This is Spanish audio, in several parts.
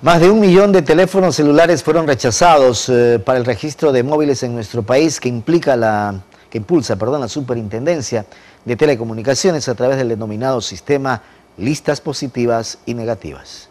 Más de 1 millón de teléfonos celulares fueron rechazados para el registro de móviles en nuestro país que impulsa la Superintendencia de Telecomunicaciones a través del denominado sistema listas positivas y negativas.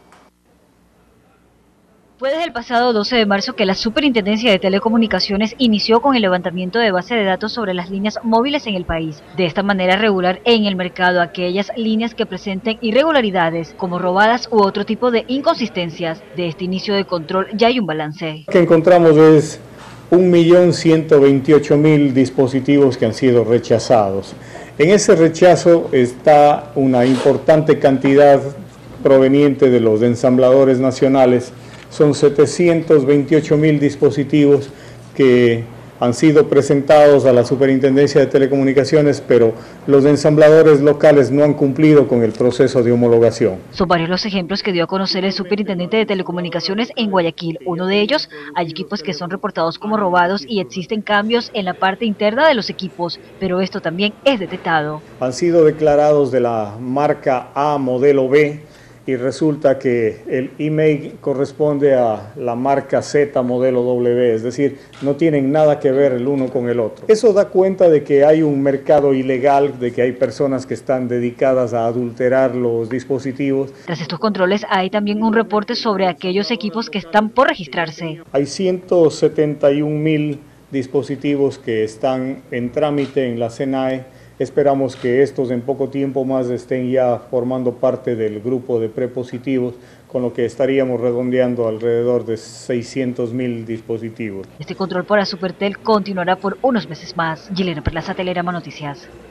Fue desde el pasado 12 de marzo que la Superintendencia de Telecomunicaciones inició con el levantamiento de base de datos sobre las líneas móviles en el país. De esta manera regular en el mercado aquellas líneas que presenten irregularidades, como robadas u otro tipo de inconsistencias. De este inicio de control ya hay un balance. Lo que encontramos es 1.128.000 dispositivos que han sido rechazados. En ese rechazo está una importante cantidad proveniente de los ensambladores nacionales. Son 728.000 dispositivos que han sido presentados a la Superintendencia de Telecomunicaciones, pero los ensambladores locales no han cumplido con el proceso de homologación. Son varios los ejemplos que dio a conocer el Superintendente de Telecomunicaciones en Guayaquil. Uno de ellos, hay equipos que son reportados como robados y existen cambios en la parte interna de los equipos, pero esto también es detectado. Han sido declarados de la marca A modelo B, y resulta que el email corresponde a la marca Z modelo W, es decir, no tienen nada que ver el uno con el otro. Eso da cuenta de que hay un mercado ilegal, de que hay personas que están dedicadas a adulterar los dispositivos. Tras estos controles hay también un reporte sobre aquellos equipos que están por registrarse. Hay 171.000 dispositivos que están en trámite en la SENAE. Esperamos que estos en poco tiempo más estén ya formando parte del grupo de prepositivos, con lo que estaríamos redondeando alrededor de 600.000 dispositivos. Este control para Supertel continuará por unos meses más. Gilena Perlaza, Telerama Noticias.